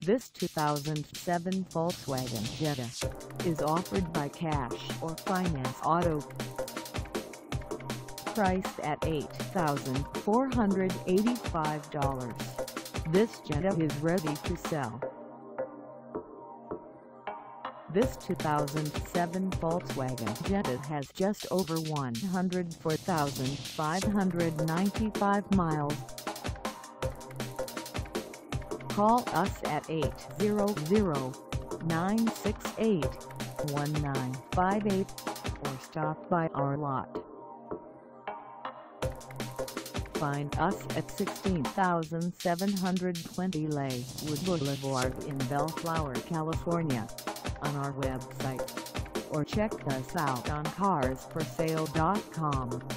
This 2007 Volkswagen Jetta is offered by Cash or Finance Auto. Priced at $8,485, this Jetta is ready to sell. This 2007 Volkswagen Jetta has just over 104,595 miles. Call us at 800-968-1958 or stop by our lot. Find us at 16720 Lakewood Blvd in Bellflower, California, on our website, or check us out on carsforsale.com.